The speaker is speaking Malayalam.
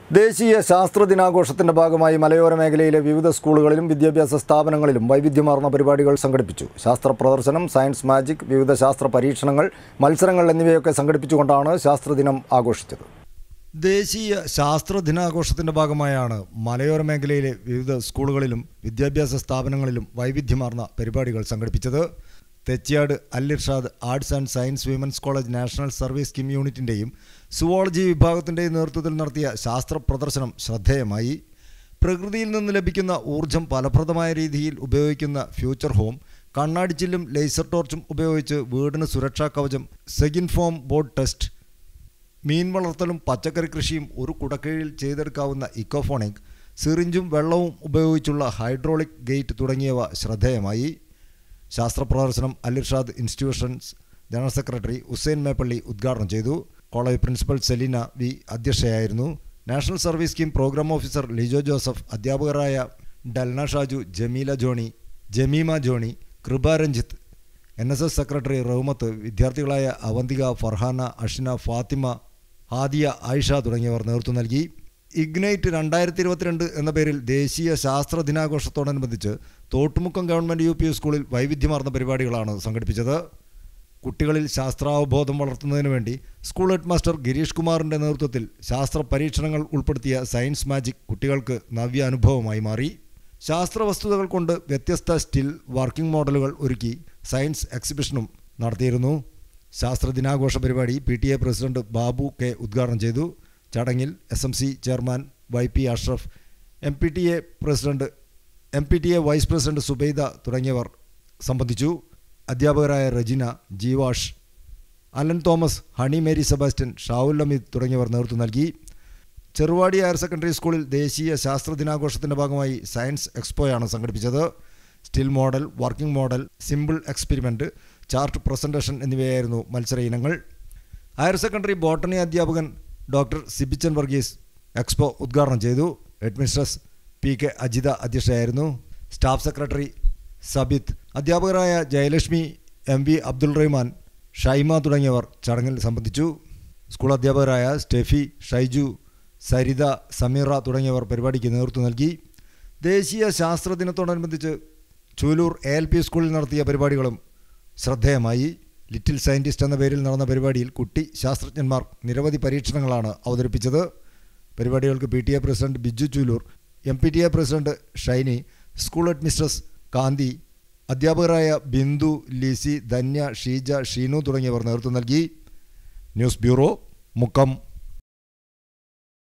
ദേശീയ ശാസ്ത്ര ദിനാഘോഷത്തിന്റെ ഭാഗമായി മലയോര മേഖലയിലെ വിവിധ സ്കൂളുകളിലും വിദ്യാഭ്യാസ സ്ഥാപനങ്ങളിലും വൈവിധ്യമാർന്ന പരിപാടികൾ സംഘടിപ്പിച്ചു. ശാസ്ത്ര പ്രദർശനം, സയൻസ് മാജിക്, വിവിധ ശാസ്ത്ര പരീക്ഷണങ്ങൾ, മത്സരങ്ങൾ എന്നിവയൊക്കെ സംഘടിപ്പിച്ചുകൊണ്ടാണ് ശാസ്ത്രദിനം ആഘോഷിച്ചത്. ദേശീയ ശാസ്ത്ര ദിനാഘോഷത്തിന്റെ ഭാഗമായാണ് മലയോര മേഖലയിലെ വിവിധ സ്കൂളുകളിലും വിദ്യാഭ്യാസ സ്ഥാപനങ്ങളിലും വൈവിധ്യമാർന്ന പരിപാടികൾ സംഘടിപ്പിച്ചത്. Thechiyad Al-Irshad arts and science women's college national service scheme യൂണിറ്റിൻ്റെയും സുവോളജി വിഭാഗത്തിൻ്റെയും നേതൃത്വത്തിൽ നടത്തിയ ശാസ്ത്ര പ്രദർശനം ശ്രദ്ധേയമായി. പ്രകൃതിയിൽ നിന്ന് ലഭിക്കുന്ന ഊർജം ഫലപ്രദമായ രീതിയിൽ ഉപയോഗിക്കുന്ന ഫ്യൂച്ചർ ഹോം, കണ്ണാടിച്ചില്ലും ലേസർ ടോർച്ചും ഉപയോഗിച്ച് വീടിന് സുരക്ഷാ കവചം, സെഗിൻ ഫോം ബോർഡ് ടെസ്റ്റ്, മീൻ വളർത്തലും പച്ചക്കറി കൃഷിയും ഒരു കുടക്കീഴിൽ ചെയ്തെടുക്കാവുന്ന ഇക്കോഫോണിക്, സിറിഞ്ചും വെള്ളവും ഉപയോഗിച്ചുള്ള ഹൈഡ്രോളിക് ഗേറ്റ് തുടങ്ങിയവ ശ്രദ്ധേയമായി. ശാസ്ത്ര പ്രദർശനം Al-Irshad institutions general secretary Hussain Meppally ഉദ്ഘാടനം ചെയ്തു. കോളേജ് പ്രിൻസിപ്പൽ സെലീന വി അധ്യക്ഷയായിരുന്നു. National service scheme programme officer Lijo Joseph, അധ്യാപകരായ ഡൽന ഷാജു, ജമീമ ജോണി, കൃപ രഞ്ജിത്ത്, NSS സെക്രട്ടറി റഹ്മത്ത്, വിദ്യാർത്ഥികളായ അവന്തിക, ഫർഹാന, അഷ്ന, ഫാത്തിമ, ഹാദിയ, ആയിഷ തുടങ്ങിയവർ നേതൃത്വം നൽകി. ഇഗ്നൈറ്റ് 2022 എന്ന പേരിൽ ദേശീയ ശാസ്ത്ര ദിനാഘോഷത്തോടനുബന്ധിച്ച് തോട്ടുമുക്കം ഗവൺമെൻറ് UP സ്കൂളിൽ വൈവിധ്യമാർന്ന പരിപാടികളാണ് സംഘടിപ്പിച്ചത്. കുട്ടികളിൽ ശാസ്ത്രാവബോധം വളർത്തുന്നതിനു വേണ്ടി സ്കൂൾ ഹെഡ് മാസ്റ്റർ ഗിരീഷ് കുമാറിൻ്റെ നേതൃത്വത്തിൽ ശാസ്ത്ര പരീക്ഷണങ്ങൾ ഉൾപ്പെടുത്തിയ സയൻസ് മാജിക് കുട്ടികൾക്ക് നവ്യ അനുഭവമായി മാറി. ശാസ്ത്ര വസ്തുതകൾ കൊണ്ട് വ്യത്യസ്ത സ്റ്റിൽ വർക്കിംഗ് മോഡലുകൾ ഒരുക്കി സയൻസ് എക്സിബിഷനും നടത്തിയിരുന്നു. ശാസ്ത്ര ദിനാഘോഷ പരിപാടി PTA പ്രസിഡന്റ് ബാബു K ഉദ്ഘാടനം ചെയ്തു. ചടങ്ങിൽ SMC chairman YP Ashraf, MPTA vice president Subaida തുടങ്ങിയവർ സംബന്ധിച്ചു. അധ്യാപകരായ റജിന, ജീവാഷ്, അലൻ തോമസ്, ഹണി മേരി സെബാസ്റ്റ്യൻ, ഷാവുൽ അമീദ് തുടങ്ങിയവർ നേതൃത്വം നൽകി. ചെറുവാടി ഹയർ സെക്കൻഡറി സ്കൂളിൽ ദേശീയ ശാസ്ത്ര ദിനാഘോഷത്തിൻ്റെ ഭാഗമായി സയൻസ് എക്സ്പോയാണ് സംഘടിപ്പിച്ചത്. Still model, working model, simple experiment, chart presentation എന്നിവയായിരുന്നു മത്സര ഇനങ്ങൾ. ഹയർ സെക്കൻഡറി ബോട്ടണി അധ്യാപകൻ ഡോക്ടർ സിബിച്ചൻ വർഗീസ് എക്സ്പോ ഉദ്ഘാടനം ചെയ്തു. ഹെഡ്മിസ്ട്രസ് PK അജിത അധ്യക്ഷയായിരുന്നു. സ്റ്റാഫ് സെക്രട്ടറി സബിത്ത്, അധ്യാപകരായ ജയലക്ഷ്മി, MV അബ്ദുൾ റഹ്മാൻ, ഷൈമ തുടങ്ങിയവർ ചടങ്ങിൽ സംബന്ധിച്ചു. സ്കൂൾ അധ്യാപകരായ സ്റ്റെഫി, ഷൈജു, സരിത, സമീറ തുടങ്ങിയവർ പരിപാടിക്ക് നേതൃത്വം നൽകി. ദേശീയ ശാസ്ത്ര ദിനത്തോടനുബന്ധിച്ച് ചൂലൂർ ALP സ്കൂളിൽ നടത്തിയ പരിപാടികളും ശ്രദ്ധേയമായി. ലിറ്റിൽ സയൻറ്റിസ്റ്റ് എന്ന പേരിൽ നടന്ന പരിപാടിയിൽ കുട്ടി ശാസ്ത്രജ്ഞന്മാർ നിരവധി പരീക്ഷണങ്ങളാണ് അവതരിപ്പിച്ചത്. പരിപാടികൾക്ക് PTA president Biju Chooloor, MPTA president Shiny, school headmistress Kanthi, അധ്യാപകരായ ബിന്ദു, ലിസി, ധന്യ, ഷീജ, ഷീനു തുടങ്ങിയവർ നേതൃത്വം നൽകി. News bureau, Mukkam.